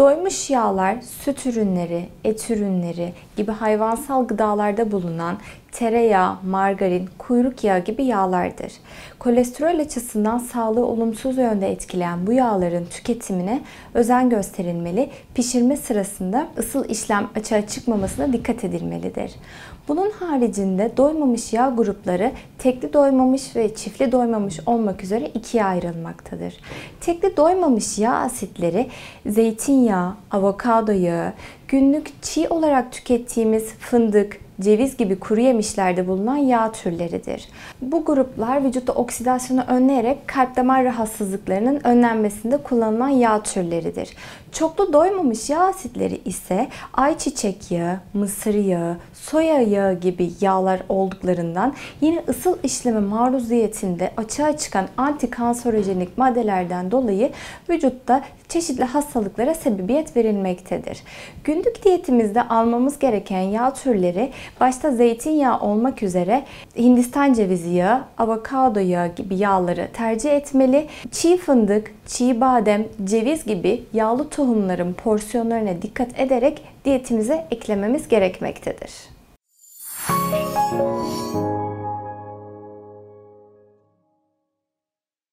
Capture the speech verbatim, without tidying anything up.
Doymuş yağlar, süt ürünleri, et ürünleri gibi hayvansal gıdalarda bulunan tereyağı, margarin, kuyruk yağı gibi yağlardır. Kolesterol açısından sağlığı olumsuz yönde etkileyen bu yağların tüketimine özen gösterilmeli, pişirme sırasında ısıl işlem açığa çıkmamasına dikkat edilmelidir. Bunun haricinde doymamış yağ grupları tekli doymamış ve çiftli doymamış olmak üzere ikiye ayrılmaktadır. Tekli doymamış yağ asitleri zeytinyağı, avokado yağı, günlük çiğ olarak tükettiğimiz fındık, ceviz gibi kuru yemişlerde bulunan yağ türleridir. Bu gruplar vücutta oksidasyonu önleyerek kalp damar rahatsızlıklarının önlenmesinde kullanılan yağ türleridir. Çoklu doymamış yağ asitleri ise ayçiçek yağı, mısır yağı, soya yağı gibi yağlar olduklarından yine ısıl işleme maruziyetinde açığa çıkan antikanserojenik maddelerden dolayı vücutta çeşitli hastalıklara sebebiyet verilmektedir. Günlük diyetimizde almamız gereken yağ türleri başta zeytinyağı olmak üzere Hindistan cevizi yağı, avokado yağı gibi yağları tercih etmeli. Çiğ fındık, çiğ badem, ceviz gibi yağlı tohumların porsiyonlarına dikkat ederek diyetimize eklememiz gerekmektedir.